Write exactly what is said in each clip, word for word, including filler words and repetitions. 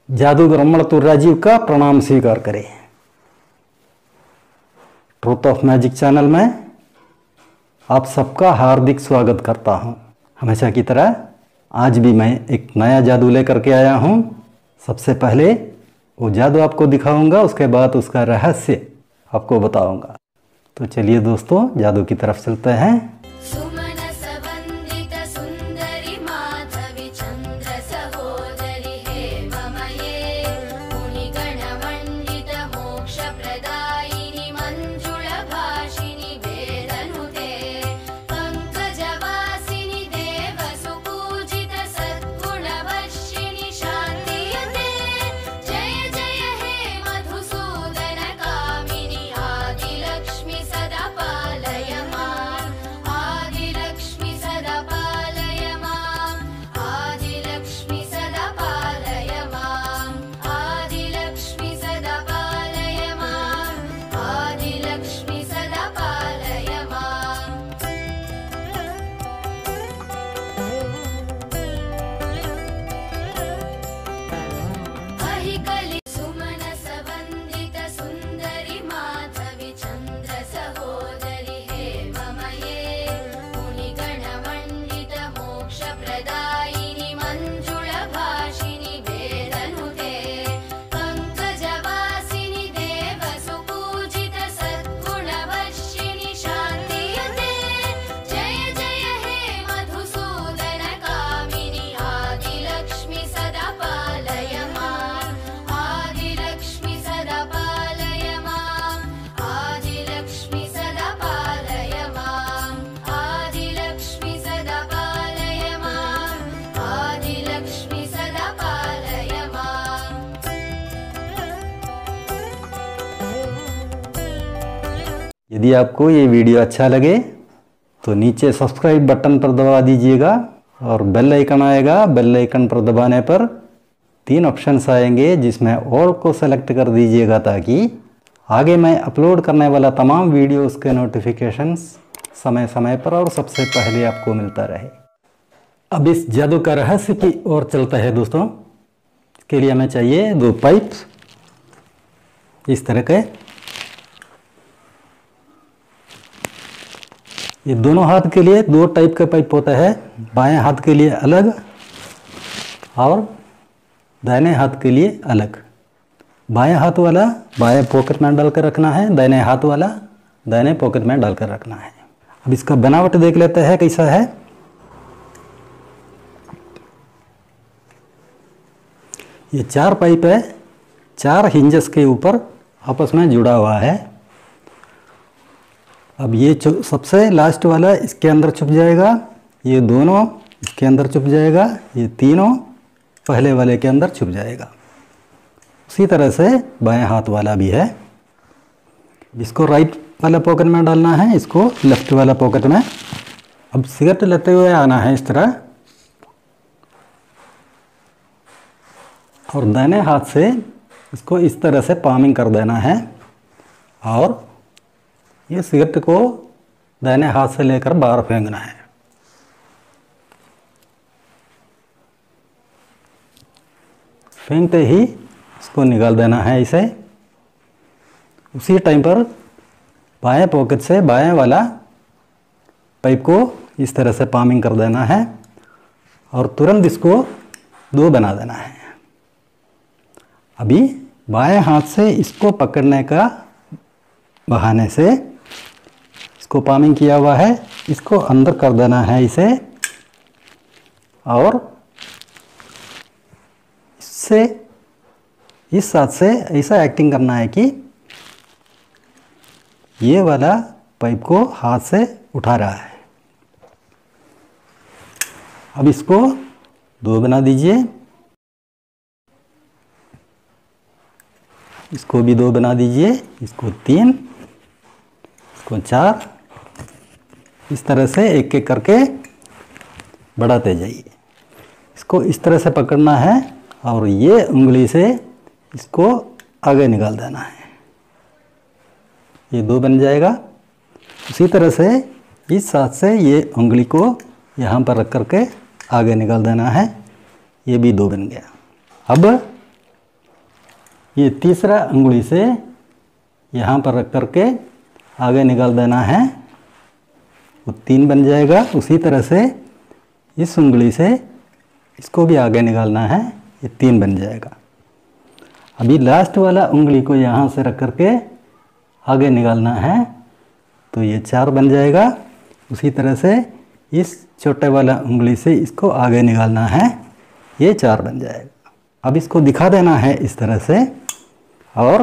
जादूगर अमृतुर राजीव का प्रणाम स्वीकार करें। ट्रूथ ऑफ मैजिक चैनल में आप सबका हार्दिक स्वागत करता हूं। हमेशा की तरह आज भी मैं एक नया जादू लेकर के आया हूं। सबसे पहले वो जादू आपको दिखाऊंगा, उसके बाद उसका रहस्य आपको बताऊंगा। तो चलिए दोस्तों, जादू की तरफ चलते हैं। यदि आपको ये वीडियो अच्छा लगे तो नीचे सब्सक्राइब बटन पर दबा दीजिएगा और बेल आइकन आएगा। बेल आइकन पर दबाने पर तीन ऑप्शंस आएंगे, जिसमें ऑल को सेलेक्ट कर दीजिएगा ताकि आगे मैं अपलोड करने वाला तमाम वीडियोस के नोटिफिकेशंस समय समय पर और सबसे पहले आपको मिलता रहे। अब इस जादू का रहस्य की ओर चलता है दोस्तों। इसके लिए हमें चाहिए दो पाइप इस तरह के। ये दोनों हाथ के लिए दो टाइप का पाइप होता है, बाएं हाथ के लिए अलग और दाहिने हाथ के लिए अलग। बाएं हाथ वाला बाएं पॉकेट में डालकर रखना है, दाहिने हाथ वाला दाहिने पॉकेट में डालकर रखना है। अब इसका बनावट देख लेते हैं कैसा है। ये चार पाइप है, चार हिंजेस के ऊपर आपस में जुड़ा हुआ है। अब ये सबसे लास्ट वाला इसके अंदर छुप जाएगा, ये दोनों इसके अंदर छुप जाएगा, ये तीनों पहले वाले के अंदर छुप जाएगा। उसी तरह से बाएं हाथ वाला भी है। इसको राइट वाला पॉकेट में डालना है, इसको लेफ्ट वाला पॉकेट में। अब सिगरेट लेते हुए आना है इस तरह, और दाहिने हाथ से इसको इस तरह से पामिंग कर देना है और ये सिगरेट को दाहिने हाथ से लेकर बाहर फेंकना है। फेंकते ही इसको निकाल देना है इसे। उसी टाइम पर बाएं पॉकेट से बाएं वाला पाइप को इस तरह से पामिंग कर देना है और तुरंत इसको दो बना देना है। अभी बाएं हाथ से इसको पकड़ने का बहाने से इसको पामिंग किया हुआ है, इसको अंदर कर देना है इसे, और इससे इस हाथ से ऐसा एक्टिंग करना है कि ये वाला पाइप को हाथ से उठा रहा है। अब इसको दो बना दीजिए, इसको भी दो बना दीजिए, इसको तीन, इसको चार। इस तरह से एक एक करके बढ़ाते जाइए। इसको इस तरह से पकड़ना है और ये उंगली से इसको आगे निकाल देना है। ये दो बन जाएगा। उसी तरह से इस हाथ से ये उंगली को यहाँ पर रख करके आगे निकाल देना है। ये भी दो बन गया। अब ये तीसरा उंगली से यहाँ पर रख करके आगे निकाल देना है, वो तीन बन जाएगा। उसी तरह से इस उंगली से इसको भी आगे निकालना है, ये तीन बन जाएगा। अभी लास्ट वाला उंगली को यहाँ से रख करके आगे निकालना है, तो ये चार बन जाएगा। उसी तरह से इस छोटे वाला उंगली से इसको आगे निकालना है, ये चार बन जाएगा। अब इसको दिखा देना है इस तरह से। और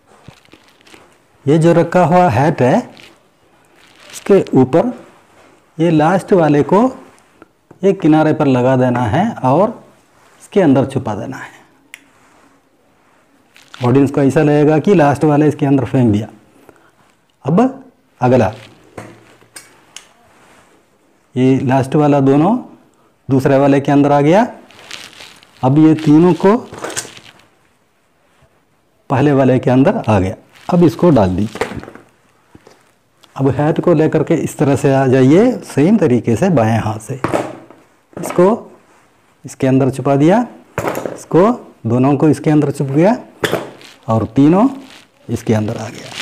ये जो रखा हुआ हैट है, इसके ऊपर ये लास्ट वाले को एक किनारे पर लगा देना है और इसके अंदर छुपा देना है। ऑडियंस को ऐसा लगेगा कि लास्ट वाले इसके अंदर फेंक दिया। अब अगला, ये लास्ट वाला दोनों दूसरे वाले के अंदर आ गया। अब ये तीनों को पहले वाले के अंदर आ गया। अब इसको डाल दीजिए। अब हैट को लेकर के इस तरह से आ जाइए, सेम तरीके से बाएं हाथ से इसको इसके अंदर छुपा दिया, इसको दोनों को इसके अंदर छुप गया और तीनों इसके अंदर आ गया।